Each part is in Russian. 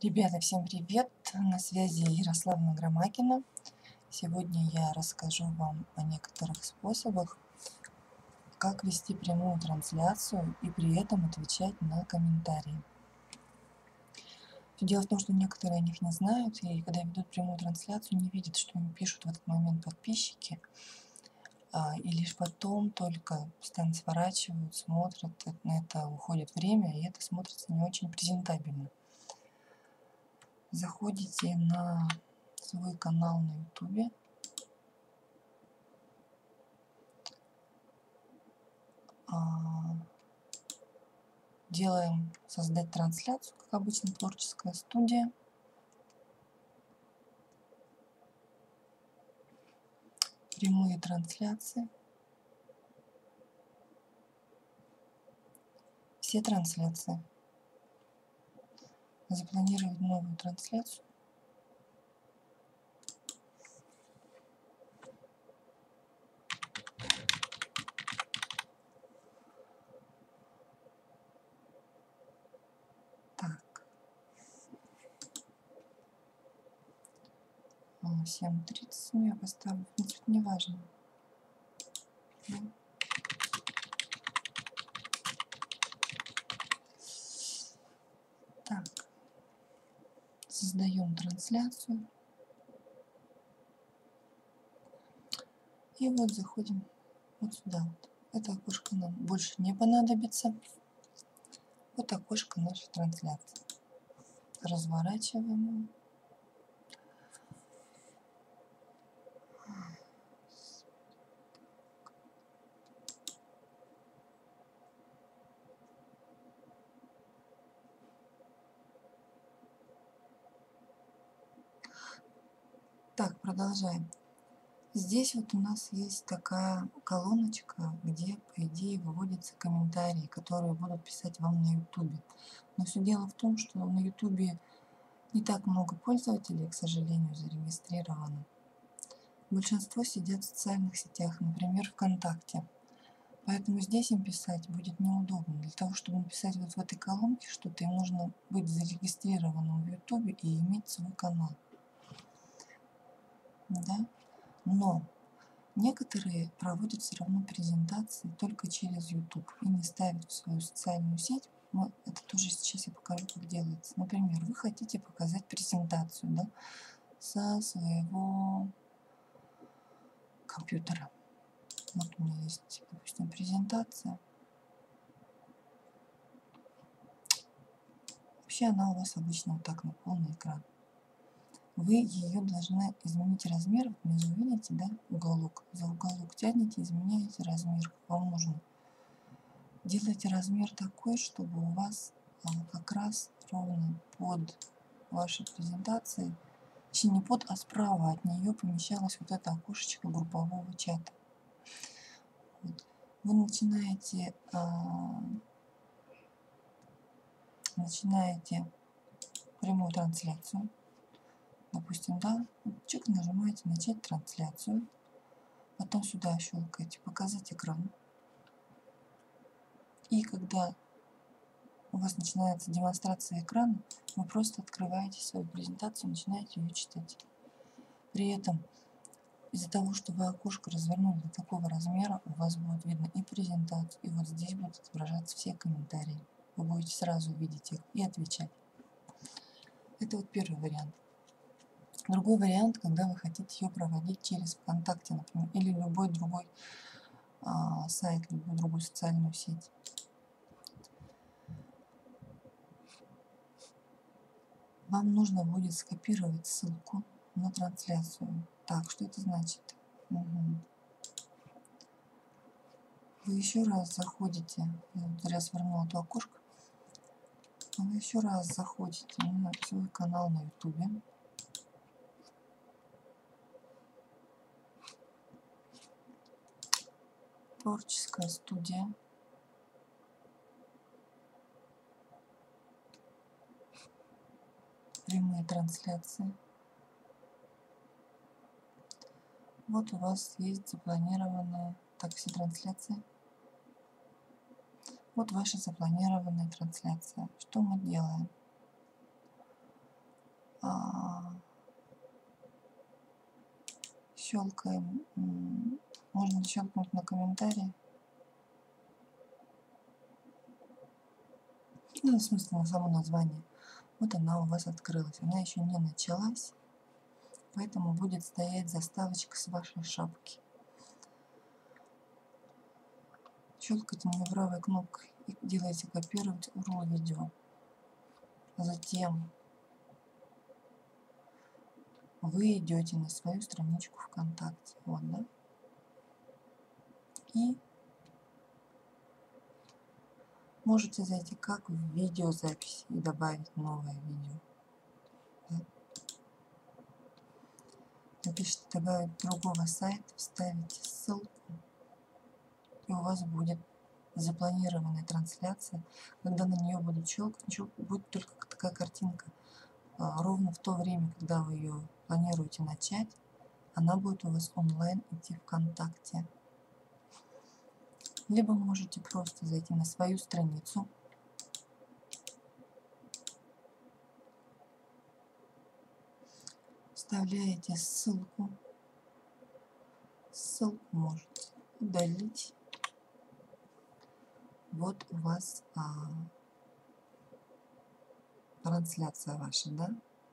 Ребята, всем привет! На связи Ярославна Громакина. Сегодня я расскажу вам о некоторых способах, как вести прямую трансляцию и при этом отвечать на комментарии. Дело в том, что некоторые о них не знают, и когда ведут прямую трансляцию, не видят, что им пишут в этот момент подписчики, и лишь потом только постоянно сворачивают, смотрят, на это уходит время, и это смотрится не очень презентабельно. Заходите на свой канал на YouTube. Делаем создать трансляцию, как обычно, творческая студия. Прямые трансляции. Все трансляции. Запланировать новую трансляцию. Так. 7:30 я поставлю. В принципе, не важно. Так. Создаем трансляцию. И вот заходим вот сюда. Вот. Это окошко нам больше не понадобится. Вот окошко нашей трансляции. Разворачиваем его. Так, продолжаем. Здесь вот у нас есть такая колоночка, где, по идее, выводятся комментарии, которые будут писать вам на YouTube. Но все дело в том, что на YouTube не так много пользователей, к сожалению, зарегистрировано. Большинство сидят в социальных сетях, например, ВКонтакте. Поэтому здесь им писать будет неудобно. Для того, чтобы написать вот в этой колонке что-то, им нужно быть зарегистрированным в YouTube и иметь свой канал. Да? Но некоторые проводят все равно презентации только через YouTube и не ставят в свою социальную сеть. Но это тоже сейчас я покажу, как делается. Например, вы хотите показать презентацию, да, со своего компьютера. Вот у меня есть, допустим, презентация. Вообще она у вас обычно вот так на полный экран. Вы ее должны изменить размер. Внизу видите, да, уголок. За уголок тянете, изменяете размер, как вам нужно. Делайте размер такой, чтобы у вас как раз ровно под вашей презентацией, точнее не под, а справа от нее помещалось вот это окошечко группового чата. Вот. Вы начинаете прямую трансляцию. Допустим, да, чик нажимаете «Начать трансляцию», потом сюда щелкаете «Показать экран». И когда у вас начинается демонстрация экрана, вы просто открываете свою презентацию и начинаете ее читать. При этом из-за того, что вы окошко развернули до такого размера, у вас будет видно и презентацию, и вот здесь будут отображаться все комментарии. Вы будете сразу видеть их и отвечать. Это вот первый вариант. Другой вариант, когда вы хотите ее проводить через ВКонтакте, например, или любой другой сайт, любую другую социальную сеть. Вам нужно будет скопировать ссылку на трансляцию. Так, что это значит? Угу. Вы еще раз заходите, я вот зря свернула это окошко, вы еще раз заходите на свой канал на YouTube. Творческая студия. Прямые трансляции. Вот у вас есть запланированная, так, все трансляции. Вот ваша запланированная трансляция. Что мы делаем? щелкаем, можно щелкнуть на комментарии. Ну, в смысле, на само название. Вот она у вас открылась. Она еще не началась, поэтому будет стоять заставочка с вашей шапки. Щелкайте на правой кнопкой и делаете копировать URL видео. Затем вы идете на свою страничку ВКонтакте. Вот, да? И можете зайти как в видеозапись и добавить новое видео. Да? Напишите добавить другого сайта, вставите ссылку, и у вас будет запланированная трансляция. Когда на нее будут щелкать, будет только такая картинка. Ровно в то время, когда вы ее планируете начать, она будет у вас онлайн идти ВКонтакте. Либо можете просто зайти на свою страницу, вставляете ссылку можете удалить. Вот у вас трансляция ваша, да?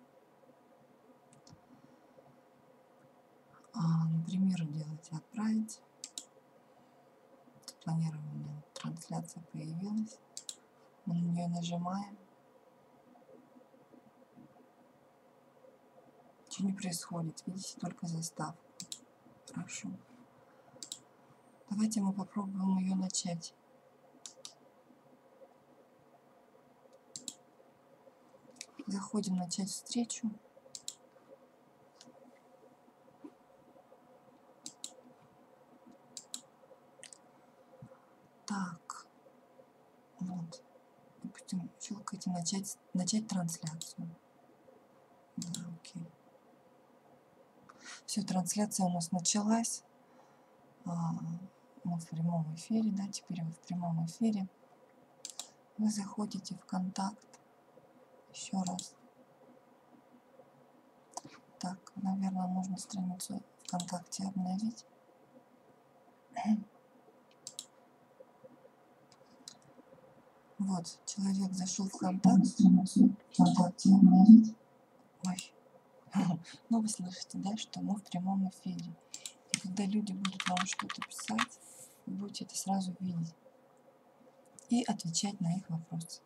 Например, делаете отправить. Планированная трансляция появилась. Мы на нее нажимаем. Ничего не происходит. Видите, только заставку. Хорошо. Давайте мы попробуем ее начать. Заходим начать встречу. Так. Вот. Допустим, щелкайте начать трансляцию. Да, окей. Все, трансляция у нас началась. Мы в прямом эфире, да, теперь вы в прямом эфире. Вы заходите в контакт. Еще раз. Так, наверное, нужно страницу ВКонтакте обновить. Вот, человек зашел в ВКонтакте обновить. Ой. Ну, вы слышите, да, что мы в прямом эфире. И когда люди будут вам что-то писать, вы будете это сразу видеть и отвечать на их вопросы.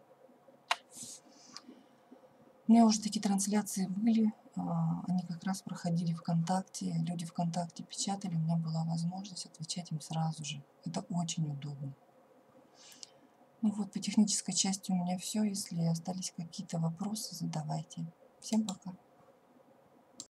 У меня уже такие трансляции были, они как раз проходили ВКонтакте, люди ВКонтакте печатали, у меня была возможность отвечать им сразу же. Это очень удобно. Ну вот, по технической части у меня все. Если остались какие-то вопросы, задавайте. Всем пока.